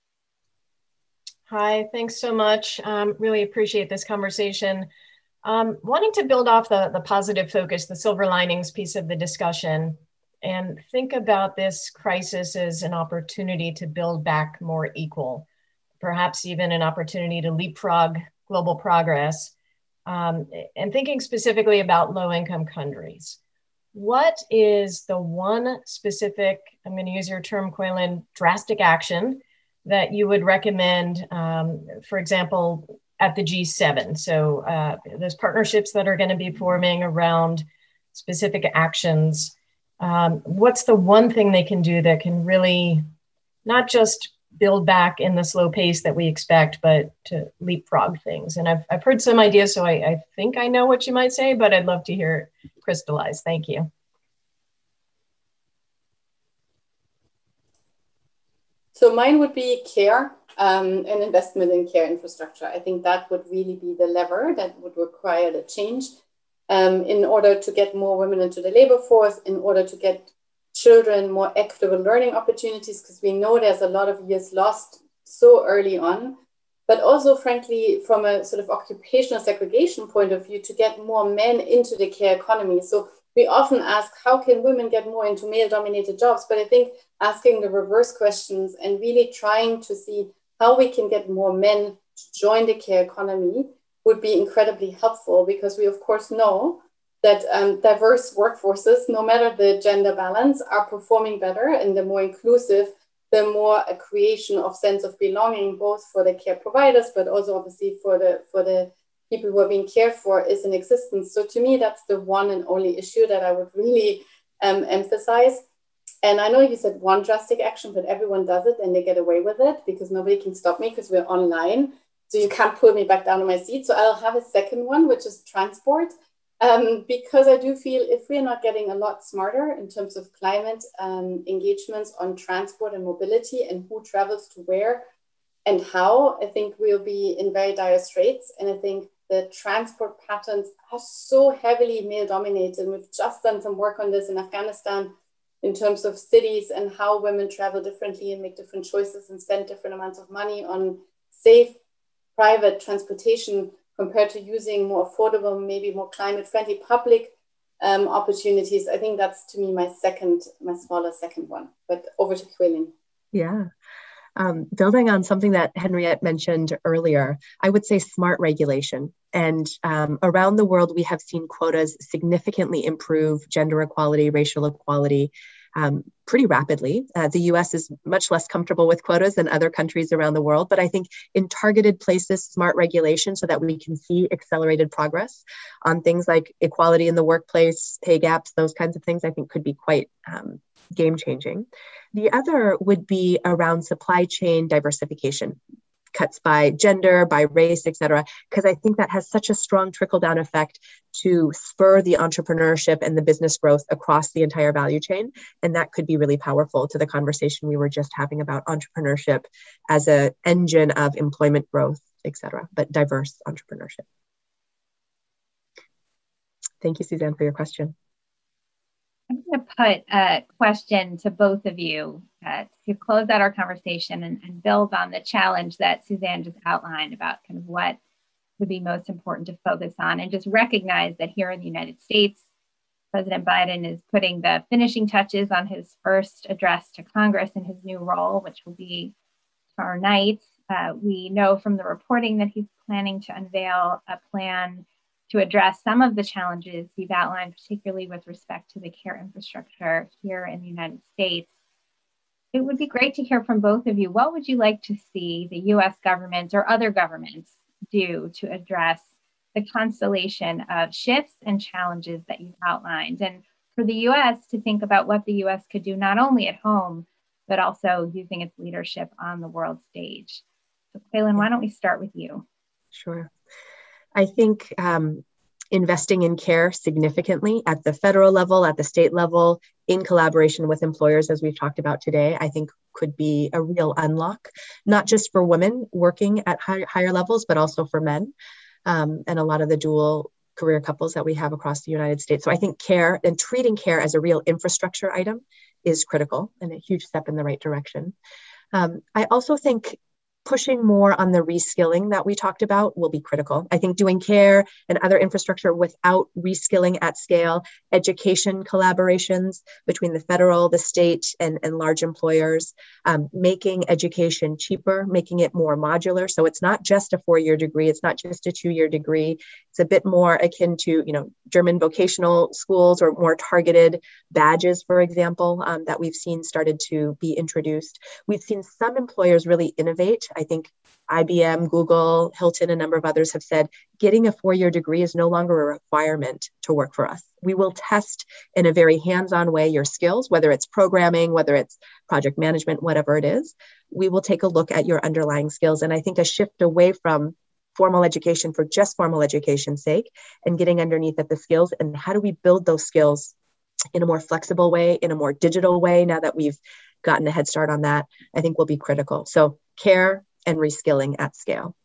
Hi, thanks so much. Really appreciate this conversation. Wanting to build off the positive focus, the silver linings piece of the discussion, and think about this crisis as an opportunity to build back more equal, perhaps even an opportunity to leapfrog global progress, and thinking specifically about low-income countries. What is the one specific, I'm going to use your term, Kweilin, drastic action that you would recommend, for example, at the G7? So those partnerships that are going to be forming around specific actions, what's the one thing they can do that can really not just build back in the slow pace that we expect, but to leapfrog things? And I've heard some ideas, so I think I know what you might say, but I'd love to hear it crystallized. Thank you. So mine would be care and investment in care infrastructure. I think that would really be the lever that would require the change in order to get more women into the labor force, in order to get children more equitable learning opportunities, because we know there's a lot of years lost so early on but also, frankly, from a sort of occupational segregation point of view, to get more men into the care economy. So we often ask, how can women get more into male-dominated jobs? But I think asking the reverse questions and really trying to see how we can get more men to join the care economy would be incredibly helpful, because we, of course, know that diverse workforces, no matter the gender balance, are performing better, and the more inclusive, the more a creation of sense of belonging, both for the care providers, but also obviously for the people who are being cared for, is in existence. So to me, that's the one and only issue that I would really emphasize. And I know you said one drastic action, but everyone does it and they get away with it because nobody can stop me because we're online. So you can't pull me back down on my seat. So I'll have a second one, which is transport. Because I do feel if we're not getting a lot smarter in terms of climate engagements on transport and mobility and who travels to where and how, I think we'll be in very dire straits. And I think the transport patterns are so heavily male dominated. We've just done some work on this in Afghanistan in terms of cities and how women travel differently and make different choices and spend different amounts of money on safe private transportation compared to using more affordable, maybe more climate-friendly public opportunities. I think that's, to me, my smaller second one. But over to Kweilin. Yeah. Building on something that Henriette mentioned earlier, I would say smart regulation. And around the world, we have seen quotas significantly improve gender equality, racial equality, pretty rapidly. The US is much less comfortable with quotas than other countries around the world, but I think in targeted places, smart regulation so that we can see accelerated progress on things like equality in the workplace, pay gaps, those kinds of things, I think could be quite game-changing. The other would be around supply chain diversification, cuts by gender, by race, et cetera, because I think that has such a strong trickle-down effect to spur the entrepreneurship and the business growth across the entire value chain. And that could be really powerful to the conversation we were just having about entrepreneurship as an engine of employment growth, et cetera, but diverse entrepreneurship. Thank you, Suzanne, for your question. I'm going to put a question to both of you to close out our conversation and build on the challenge that Suzanne just outlined about kind of what would be most important to focus on, and just recognize that here in the United States, President Biden is putting the finishing touches on his first address to Congress in his new role, which will be tomorrow night. We know from the reporting that he's planning to unveil a plan to address some of the challenges you've outlined, particularly with respect to the care infrastructure here in the United States. It would be great to hear from both of you. What would you like to see the US government or other governments do to address the constellation of shifts and challenges that you've outlined? And for the US to think about what the US could do not only at home, but also using its leadership on the world stage. So Kweilin, why don't we start with you? Sure. I think investing in care significantly at the federal level, at the state level, in collaboration with employers, as we've talked about today, I think could be a real unlock, not just for women working at higher levels, but also for men and a lot of the dual career couples that we have across the United States. So I think care and treating care as a real infrastructure item is critical and a huge step in the right direction. I also think pushing more on the reskilling that we talked about will be critical. I think doing care and other infrastructure without reskilling at scale, education collaborations between the federal, the state, and large employers, making education cheaper, making it more modular. So it's not just a 4-year degree, it's not just a 2-year degree. It's a bit more akin to, German vocational schools or more targeted badges, for example, that we've seen started to be introduced. We've seen some employers really innovate. I think IBM, Google, Hilton, a number of others have said getting a 4-year degree is no longer a requirement to work for us. We will test in a very hands-on way your skills, whether it's programming, whether it's project management, whatever it is. We will take a look at your underlying skills. And I think a shift away from formal education for just formal education's sake and getting underneath at the skills and how do we build those skills in a more flexible way, in a more digital way, now that we've gotten a head start on that, I think will be critical. So care and reskilling at scale.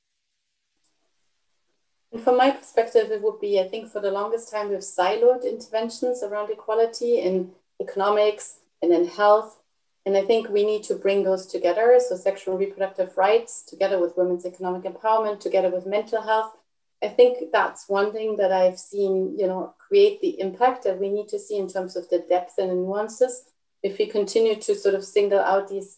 And from my perspective, it would be, I think for the longest time, we've siloed interventions around equality in economics and in health And I think we need to bring those together. So sexual and reproductive rights, together with women's economic empowerment, together with mental health. I think that's one thing that I've seen, create the impact that we need to see in terms of the depth and the nuances. If we continue to sort of single out these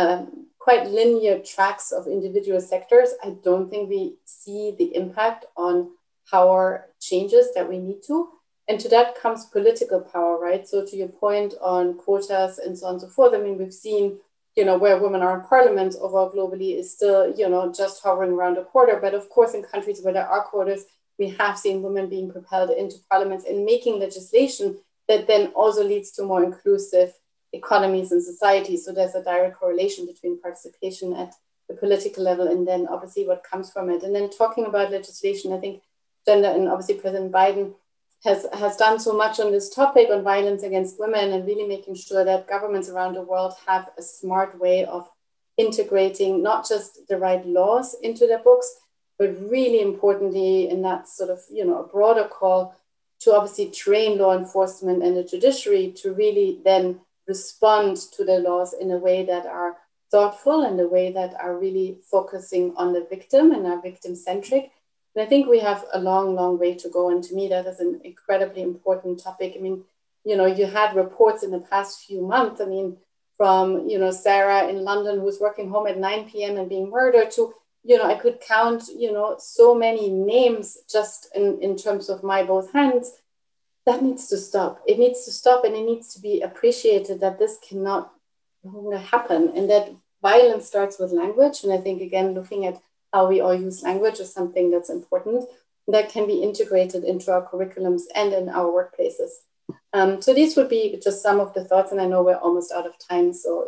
quite linear tracks of individual sectors, I don't think we see the impact on power changes that we need to. And to that comes political power, right? So to your point on quotas and so on and so forth, I mean, we've seen, where women are in parliament overall globally is still, just hovering around a quarter. But of course, in countries where there are quotas, we have seen women being propelled into parliaments and making legislation that then also leads to more inclusive economies and societies. So there's a direct correlation between participation at the political level and then obviously what comes from it. And then talking about legislation, I think gender and obviously President Biden has done so much on this topic on violence against women and really making sure that governments around the world have a smart way of integrating not just the right laws into their books, but really importantly, and that's sort of, a broader call to obviously train law enforcement and the judiciary to really then respond to the laws in a way that are thoughtful and a way that are really focusing on the victim and are victim-centric. And I think we have a long, long way to go. And to me, that is an incredibly important topic. I mean, you had reports in the past few months, I mean, from, Sarah in London who's working home at 9 p.m. and being murdered to, I could count, so many names just in terms of my both hands. That needs to stop. It needs to stop, and it needs to be appreciated that this cannot longer happen and that violence starts with language. And I think, again, looking at how we all use language is something that's important that can be integrated into our curriculums and in our workplaces. So these would be just some of the thoughts, and I know we're almost out of time, so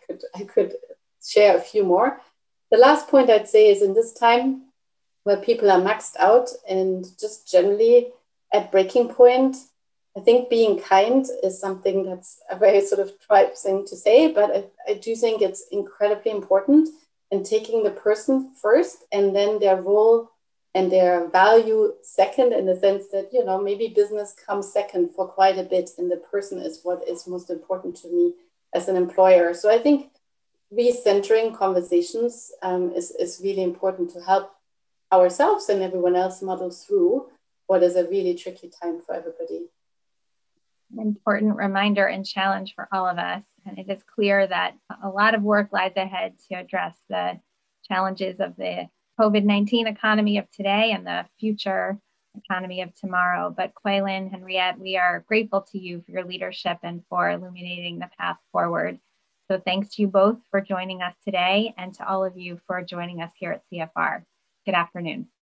I could share a few more. The last point I'd say is in this time where people are maxed out and just generally at breaking point, I think being kind is something that's a very sort of trite thing to say, but I do think it's incredibly important. And taking the person first and then their role and their value second, in the sense that, maybe business comes second for quite a bit and the person is what is most important to me as an employer. So I think recentering conversations is really important to help ourselves and everyone else muddle through what is a really tricky time for everybody. An important reminder and challenge for all of us. And it is clear that a lot of work lies ahead to address the challenges of the COVID-19 economy of today and the future economy of tomorrow. But Kweilin, Henriette, we are grateful to you for your leadership and for illuminating the path forward. So thanks to you both for joining us today and to all of you for joining us here at CFR. Good afternoon.